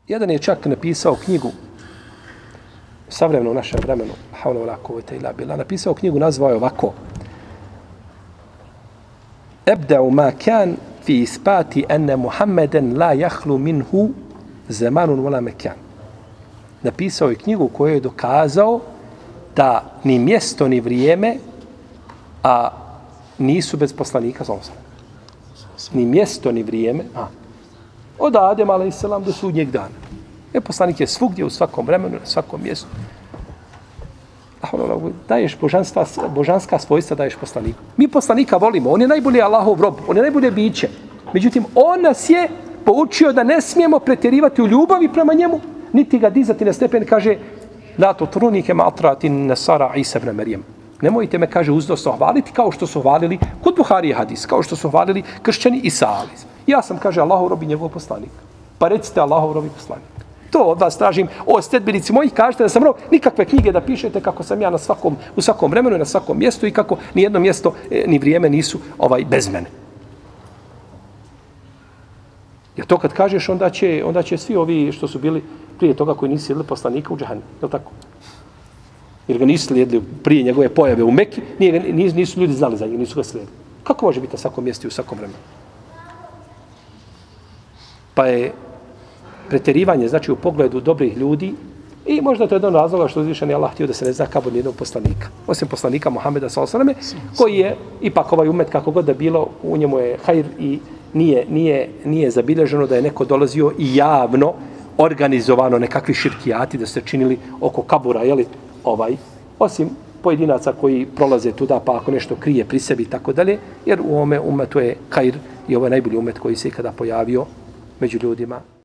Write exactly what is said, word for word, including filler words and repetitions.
Jedan je čak napisao knjigu savremeno u našem vremenu, haula wala kuvvete illa billah, napisao knjigu, nazvao je ovako: Ebda'u ma kan fi ispati enne Muhammeden la jahlu minhu zamanun wala mekan. Napisao je knjigu koju je dokazao da ni mjesto ni vrijeme a nisu bez poslanika sallallahu alejhi ve sellem. Ni mjesto ni vrijeme, a od Adema alejhi selam do sudnjeg dana. E, poslanik je svugdje, u svakom vremenu, na svakom mjestu. Daješ božanstva, božanska svojstva, daješ poslaniku. Mi poslanika volimo, on je najbolji Allahov rob, on je najbolje biće. Međutim, on nas je poučio da ne smijemo pretjerivati u ljubavi prema njemu, niti ga dizati na stepen, kaže la tutrunike ma atratin nasara Isa ibn Marijem. Nemojte me, kaže, uzdosto hvaliti kao što su hvalili, kod Buhari je hadis, kao što su hvalili kršćani Isa alis. Ja sam, kaže, Allahov rob i njegov poslanik. Pa recite Allahov rob i poslanik. To od vas tražim, o stedbenici mojih, kažete da sam rob, nikakve knjige da pišete kako sam ja na svakom, u svakom vremenu i na svakom mjestu i kako ni jedno mjesto ni vrijeme nisu ovaj bez mene. Jer to kad kažeš, onda će, onda će svi ovi što su bili prije toga koji nisu slijedili poslanika u džahannem. Je li tako? Jer ga nisu slijedili prije njegove pojave u Mekki, nije, nisu, nisu ljudi znali za njega, nisu ga slijedili. Kako može biti na svakom mjestu i u svakom vremenu? Pa je pretjerivanje, znači u pogledu dobrih ljudi, i možda to je jedan razloga što uzvišen je Allah htio da se ne zna kabur nijednog poslanika. Osim poslanika Muhameda sallallahu alejhi ve selleme, koji je ipak ovaj umet kako god da bilo, u njemu je hajr i nije, nije, nije zabilježeno da je neko dolazio i javno organizovano nekakvi širkijati da se činili oko kabura, jeli, ovaj, osim pojedinaca koji prolaze tuda pa ako nešto krije pri sebi i tako dalje, jer u ovome umetu je hajr i ovo je najbolji umet koji se ikada pojavio među ljudima.